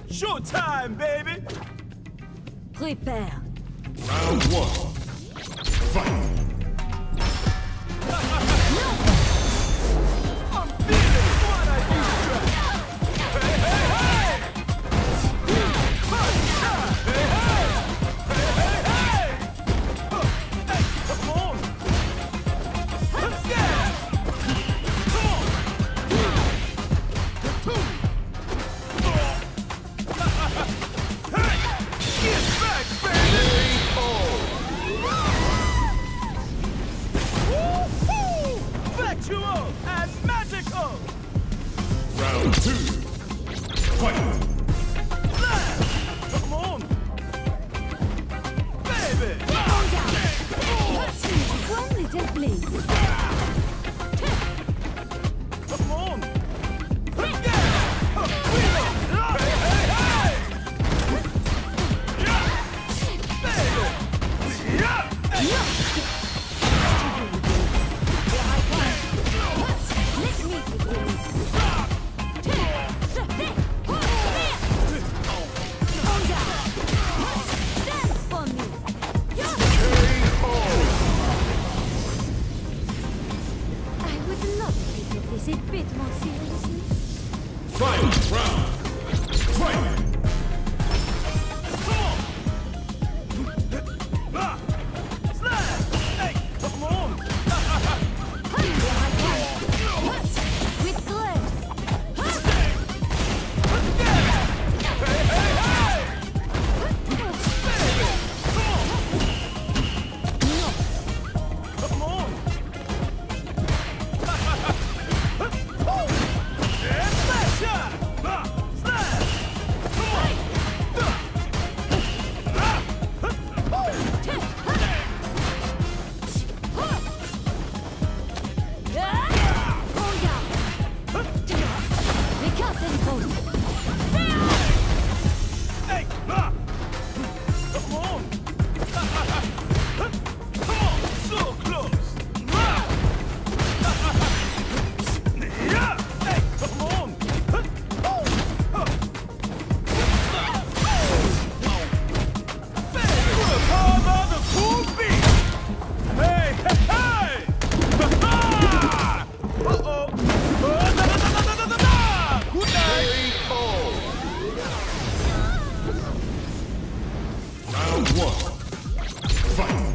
Showtime, baby! Prepare. Round one. Fight. I'm feeling what I used to. Hey, hey, hey! Hey, hey! Hey, hey, hey! Hey, come on! Yeah! Come on! Hey! Get back, baby! Woo-hoo! Factual and magical! Round two. Fight. Come on! Baby! One little please. Come on! Yeah! Hey, hey, hey! Yeah! Baby! Yeah! Hey! Let me begin. Dance for me. I would love to take this a bit more seriously. Final round. Fight. Come on! Ah! Slam! Hey! Come on! With grace. Hey, hey, hey! Baby! Come on! And smash shot! Slam! Come on! The curtain falls. Hey! Come on! Come on! So close! Yeah! Hey! Come on! Baby! How about the cool beat? Hey! Hey! Hey! Uh-oh! Good night! Round one. Fight.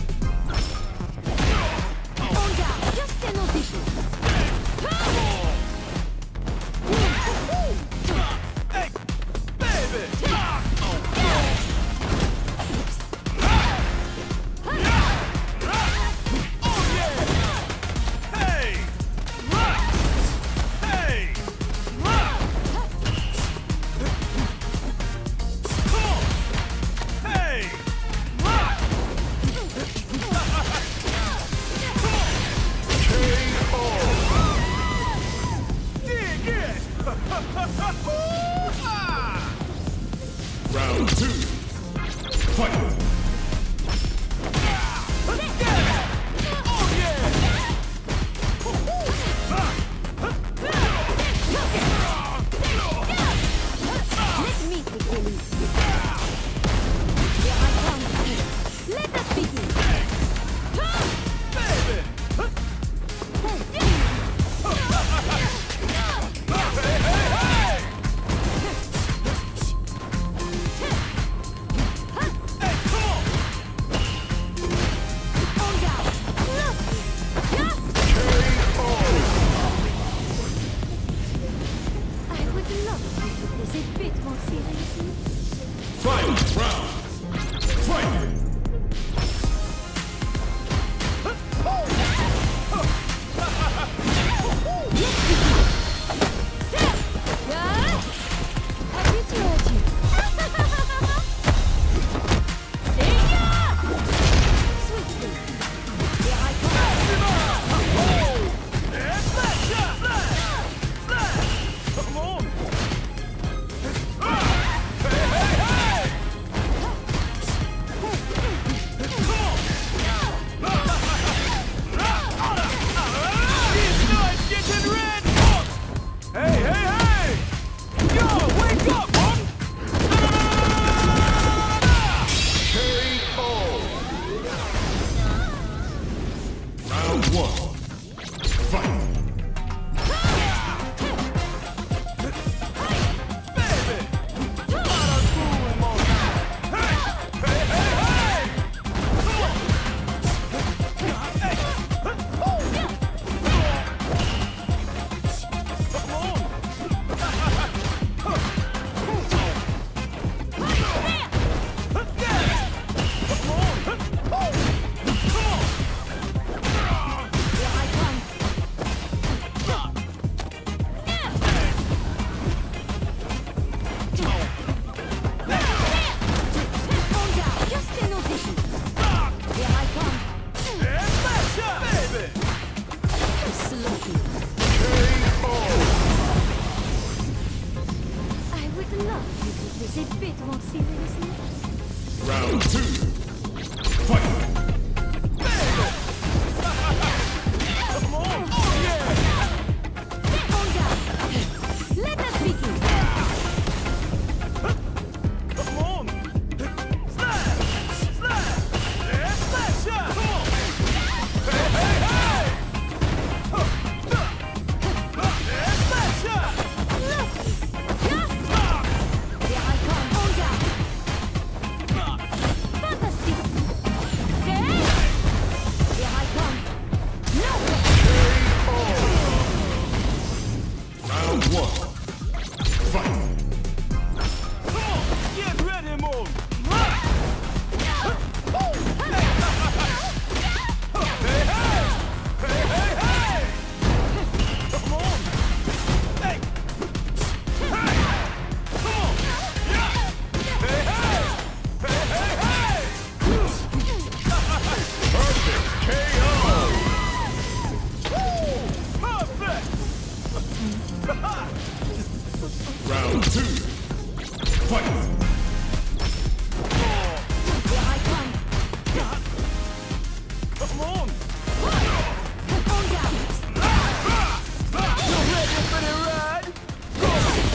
Just an audition. Hey! Baby! Oh yeah! Hey! Hey! Come on! Hey! You could visit bit more seriously. Round 2. Fight! Come on! Oh, yeah! Olga, let us begin. Come on! Smash! Smash! Yeah, smash! Yeah! Come on! Hey, hey, hey! Yeah, smash! Yeah! Here I come, Olga. Fantastic. Say, here I come. No. Round 1. Fight! Come on! Get ready, move! Hey, hey! Hey, hey, hey! Come on! Hey! Hey! Come on! Yeah! Hey, hey! Hey, hey, hey! Perfect KO! Perfect! Round 2. Fight! Here I come. Come on! Olga. You ready for the ride? Go!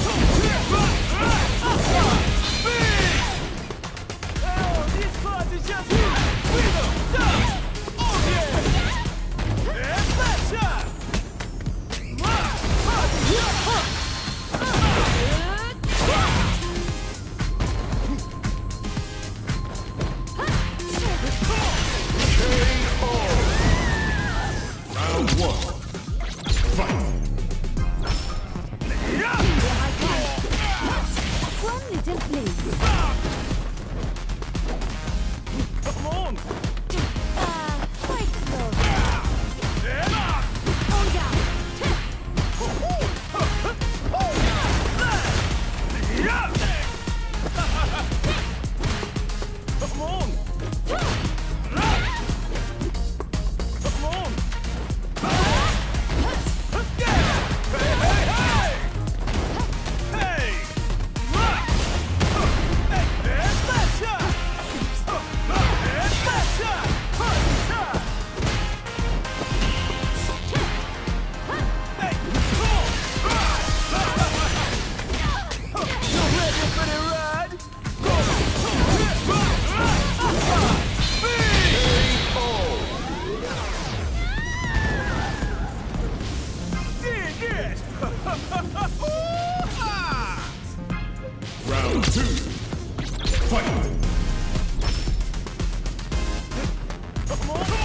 Oh, this part is just freedom! Oh, yeah! Yeah, smash up! Round 1. Fight! Yeah! Here I come. One little place. Come on! Quite slow. Yeah! Olga. Yeah! Come on! Come on! Yeah! Hey, hey, hey! Hey! Hey, there's smash up! There's smash up! Hey, come on! You ready for the ride? Go! Dig it! Round 2. Fight! Come on!